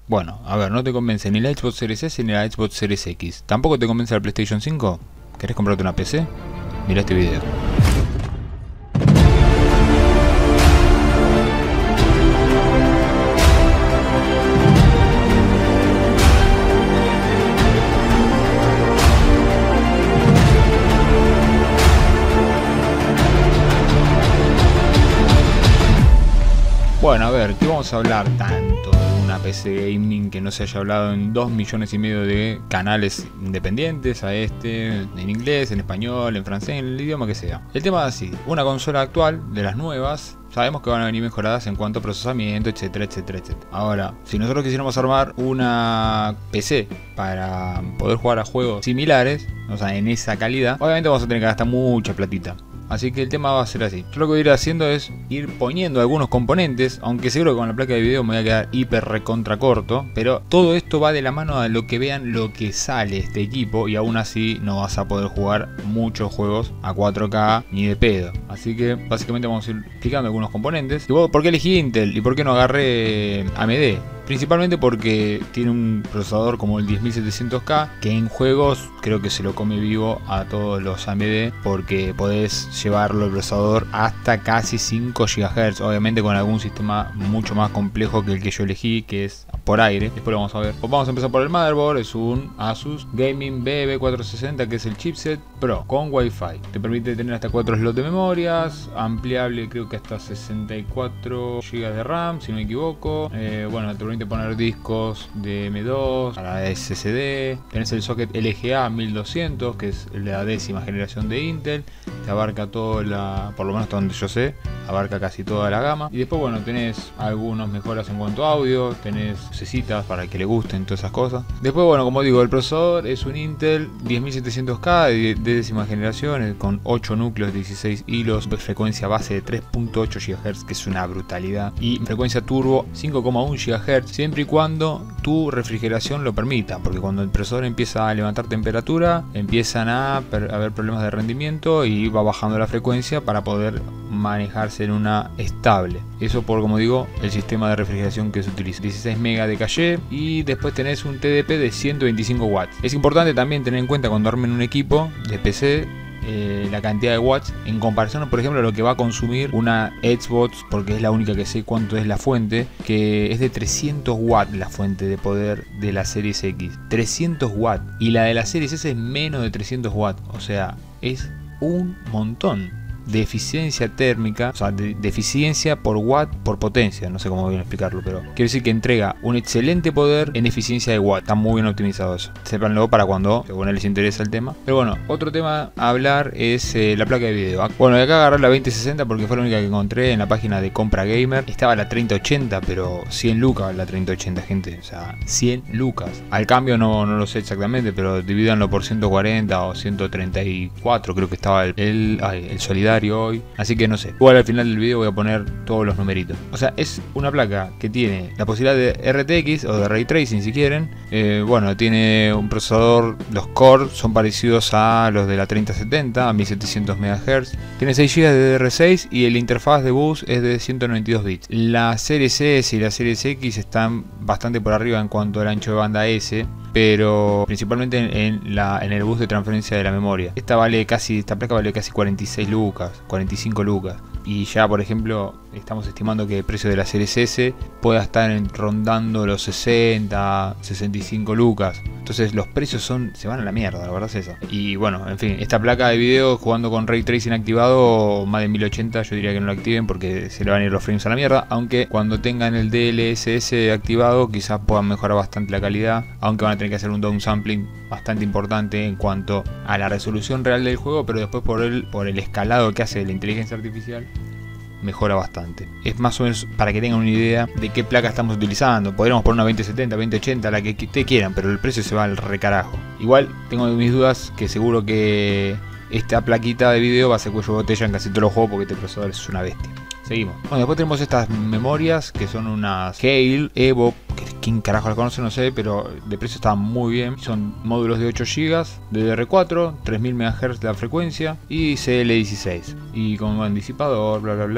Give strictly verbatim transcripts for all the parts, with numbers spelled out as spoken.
Bueno, a ver, no te convence ni la Xbox Series S ni la Xbox Series X. ¿Tampoco te convence la PlayStation cinco? ¿Querés comprarte una P C? Mira este video. Bueno, a ver, ¿qué vamos a hablar tanto de una P C gaming que no se haya hablado en dos millones y medio de canales independientes a este, en inglés, en español, en francés, en el idioma que sea? El tema es así, una consola actual, de las nuevas, sabemos que van a venir mejoradas en cuanto a procesamiento, etcétera, etcétera, etcétera. Ahora, si nosotros quisiéramos armar una P C para poder jugar a juegos similares, o sea, en esa calidad, obviamente vamos a tener que gastar mucha platita. Así que el tema va a ser así. Yo lo que voy a ir haciendo es ir poniendo algunos componentes, aunque seguro que con la placa de video me voy a quedar hiper recontra corto, pero todo esto va de la mano a lo que vean lo que sale este equipo, y aún así no vas a poder jugar muchos juegos a cuatro K ni de pedo. Así que básicamente vamos a ir explicando algunos componentes. Y bueno, ¿por qué elegí Intel y por qué no agarré A M D? Principalmente porque tiene un procesador como el diez mil setecientos K, que en juegos creo que se lo come vivo a todos los A M D, porque podés llevarlo el procesador hasta casi cinco gigahertz, obviamente con algún sistema mucho más complejo que el que yo elegí, que es por aire. Después lo vamos a ver. Pues vamos a empezar por el motherboard. Es un Asus Gaming B B cuatrocientos sesenta, que es el chipset Pro con Wi-Fi. Te permite tener hasta cuatro slots de memorias, ampliable creo que hasta sesenta y cuatro gigas de RAM, si no me equivoco. Eh, bueno, te permite poner discos de M dos, a la S S D. Tenés el socket L G A mil doscientos, que es la décima generación de Intel. Te abarca toda la, por lo menos hasta donde yo sé, abarca casi toda la gama. Y después, bueno, tenés algunas mejoras en cuanto a audio, tenés lucecitas para el que le gusten, todas esas cosas. Después, bueno, como digo, el procesador es un Intel diez mil setecientos K de, de décima generación, con ocho núcleos, dieciséis hilos, frecuencia base de tres punto ocho gigahertz, que es una brutalidad, y frecuencia turbo cinco coma uno gigahertz, siempre y cuando tu refrigeración lo permita, porque cuando el procesador empieza a levantar temperatura, empiezan a haber problemas de rendimiento y va bajando la frecuencia para poder manejarse en una estable. Eso por, como digo, el sistema de refrigeración que se utiliza. dieciséis megas de caché, y después tenés un T D P de ciento veinticinco watts. Es importante también tener en cuenta cuando armen un equipo de P C eh, la cantidad de watts en comparación, por ejemplo, a lo que va a consumir una Xbox, porque es la única que sé cuánto es la fuente, que es de trescientos watts la fuente de poder de la Series X. trescientos watts, y la de la Series S es menos de trescientos watts, o sea, es un montón de eficiencia térmica, o sea, de, de eficiencia por watt por potencia, no sé cómo bien explicarlo, pero quiero decir que entrega un excelente poder en eficiencia de watt. Está muy bien optimizado eso. Sépanlo para cuando, según les interesa el tema. Pero bueno, otro tema a hablar es eh, la placa de video. Bueno, de acá agarré la veinte sesenta porque fue la única que encontré en la página de Compra Gamer. Estaba la treinta ochenta, pero cien lucas la treinta ochenta, gente. O sea, cien lucas. Al cambio no, no lo sé exactamente, pero divídanlo por ciento cuarenta o ciento treinta y cuatro, creo que estaba el, el, ay, el solidario hoy, así que no sé. Igual al final del video voy a poner todos los numeritos. O sea, es una placa que tiene la posibilidad de R T X o de Ray Tracing si quieren. Eh, bueno, tiene un procesador, los cores son parecidos a los de la treinta setenta, a mil setecientos megahertz. Tiene seis gigas de D D R seis y el interfaz de bus es de ciento noventa y dos bits. La Series S y la Series X están bastante por arriba en cuanto al ancho de banda S, pero principalmente en, en, la, en el bus de transferencia de la memoria. Esta vale casi, esta placa vale casi cuarenta y seis lucas, cuarenta y cinco lucas. Y ya, por ejemplo, estamos estimando que el precio de la Series S pueda estar en, rondando los sesenta, sesenta y cinco lucas. Entonces los precios son, se van a la mierda, la verdad es eso. Y bueno, en fin, esta placa de video jugando con Ray Tracing activado, más de mil ochenta, yo diría que no lo activen porque se le van a ir los frames a la mierda. Aunque cuando tengan el D L S S activado quizás puedan mejorar bastante la calidad, aunque van a tener que hacer un downsampling bastante importante en cuanto a la resolución real del juego, pero después por el, por el escalado que hace de la inteligencia artificial mejora bastante. Es más o menos para que tengan una idea de qué placa estamos utilizando. Podríamos poner una veinte setenta, veinte ochenta, la que ustedes quieran, pero el precio se va al recarajo. Igual tengo mis dudas, que seguro que esta plaquita de video va a ser cuello de botella en casi todos los juegos, porque este procesador es una bestia. Seguimos. Bueno, después tenemos estas memorias que son unas Hale, Evo, que quién carajo las conoce, no sé, pero de precio están muy bien. Son módulos de ocho gigas, D D R cuatro, tres mil megahertz la frecuencia y C L dieciséis. Y con un disipador, bla bla bla.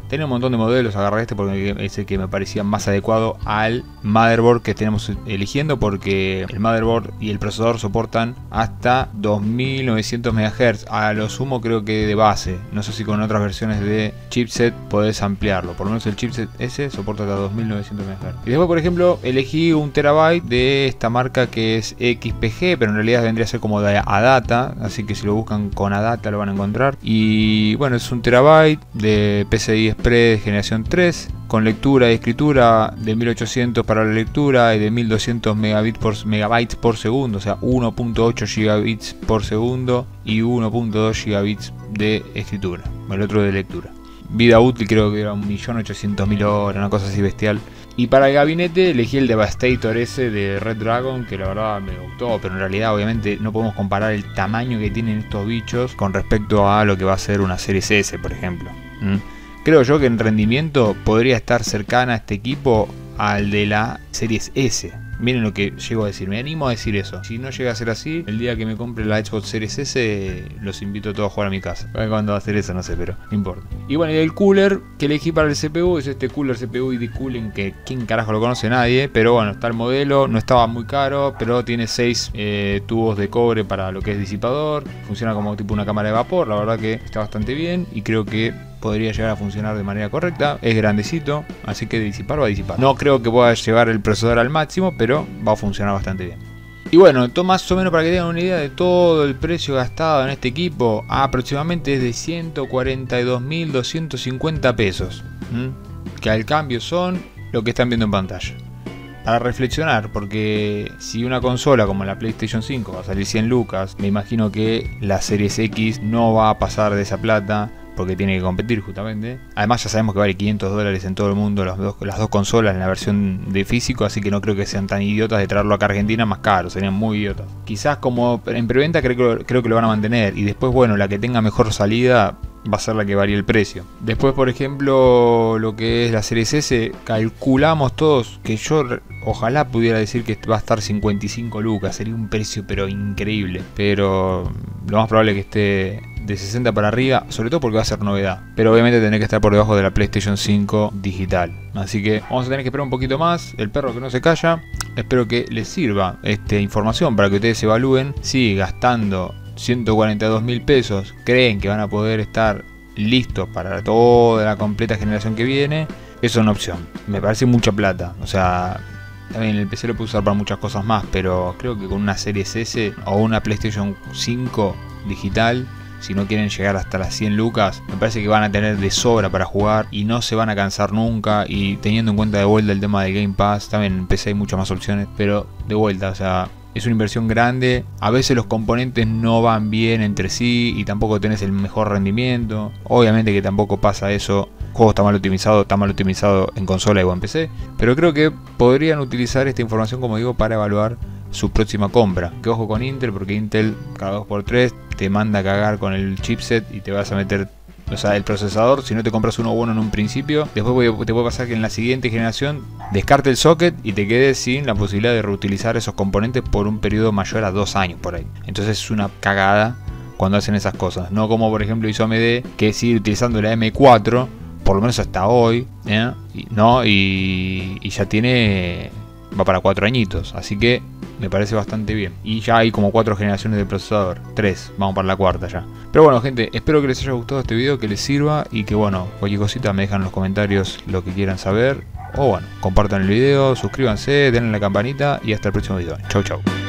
Tenía un montón de modelos, agarré este porque es el que me parecía más adecuado al motherboard que tenemos eligiendo, porque el motherboard y el procesador soportan hasta dos mil novecientos megahertz, a lo sumo creo que de base. No sé si con otras versiones de chipset podés ampliarlo, por lo menos el chipset ese soporta hasta dos mil novecientos megahertz. Y después, por ejemplo, elegí un terabyte de esta marca que es X P G, pero en realidad vendría a ser como de ADATA, así que si lo buscan con ADATA lo van a encontrar. Y bueno, es un terabyte de P C I Express generación tres, con lectura y escritura de mil ochocientos para la lectura y de mil doscientos megabits por, megabytes por segundo, o sea uno punto ocho gigabits por segundo y uno punto dos gigabits de escritura, el otro de lectura. Vida útil creo que era un millón ochocientos mil horas, una cosa así bestial. Y para el gabinete elegí el Devastator ese de Red Dragon, que la verdad me gustó, pero en realidad obviamente no podemos comparar el tamaño que tienen estos bichos con respecto a lo que va a ser una Series S, por ejemplo. ¿Mm? Creo yo que en rendimiento podría estar cercana a este equipo al de la Series S. Miren lo que llego a decir, me animo a decir eso. Si no llega a ser así, el día que me compre la Xbox Series S, los invito a todos a jugar a mi casa. ¿Cuándo va a hacer eso? No sé, pero no importa. Y bueno, y el cooler que elegí para el C P U es este cooler C P U I D Cooling, que quién carajo lo conoce, nadie. Pero bueno, está el modelo, no estaba muy caro, pero tiene seis eh, tubos de cobre para lo que es disipador. Funciona como tipo una cámara de vapor, la verdad que está bastante bien y creo que podría llegar a funcionar de manera correcta. Es grandecito, así que de disipar va a disipar. No creo que pueda llevar el procesador al máximo, pero va a funcionar bastante bien. Y bueno, esto más o menos para que tengan una idea de todo el precio gastado en este equipo, aproximadamente es de ciento cuarenta y dos mil doscientos cincuenta pesos, ¿Mm? que al cambio son lo que están viendo en pantalla. Para reflexionar, porque si una consola como la PlayStation cinco va a salir cien lucas, me imagino que la Series X no va a pasar de esa plata, porque tiene que competir justamente. Además ya sabemos que vale quinientos dólares en todo el mundo las dos, las dos consolas en la versión de físico, así que no creo que sean tan idiotas de traerlo acá a Argentina más caro, serían muy idiotas. Quizás como en preventa creo, creo que lo van a mantener, y después bueno, la que tenga mejor salida va a ser la que varíe el precio. Después, por ejemplo, lo que es la Series S, calculamos todos que yo ojalá pudiera decir que va a estar cincuenta y cinco lucas, sería un precio pero increíble, pero lo más probable es que esté de sesenta para arriba, sobre todo porque va a ser novedad, pero obviamente tendrá que estar por debajo de la PlayStation cinco digital, así que vamos a tener que esperar un poquito más. El perro que no se calla. Espero que les sirva esta información para que ustedes evalúen si gastando ciento cuarenta y dos mil pesos creen que van a poder estar listos para toda la completa generación que viene. Es una opción, me parece mucha plata, o sea, también el P C lo puedo usar para muchas cosas más, pero creo que con una Series S o una PlayStation cinco digital, si no quieren llegar hasta las cien lucas, me parece que van a tener de sobra para jugar y no se van a cansar nunca. Y teniendo en cuenta de vuelta el tema de Game Pass, también en P C hay muchas más opciones, pero de vuelta, o sea, es una inversión grande. A veces los componentes no van bien entre sí y tampoco tenés el mejor rendimiento. Obviamente que tampoco pasa eso. El juego está mal optimizado, está mal optimizado en consola o en P C. Pero creo que podrían utilizar esta información, como digo, para evaluar su próxima compra. Que ojo con Intel, porque Intel cada dos por tres te manda a cagar con el chipset y te vas a meter, o sea, el procesador. Si no te compras uno bueno en un principio, después te puede pasar que en la siguiente generación descarte el socket y te quedes sin la posibilidad de reutilizar esos componentes por un periodo mayor a dos años por ahí. Entonces es una cagada cuando hacen esas cosas. No como por ejemplo hizo A M D, que sigue utilizando la M cuatro, por lo menos hasta hoy, ¿eh? y, ¿no? y, y ya tiene, va para cuatro añitos, así que me parece bastante bien. Y ya hay como cuatro generaciones de procesador. Tres, vamos para la cuarta ya. Pero bueno, gente, espero que les haya gustado este video, que les sirva. Y que bueno, cualquier cosita me dejan en los comentarios lo que quieran saber. O bueno, compartan el video, suscríbanse, denle la campanita. Y hasta el próximo video. Chau, chau.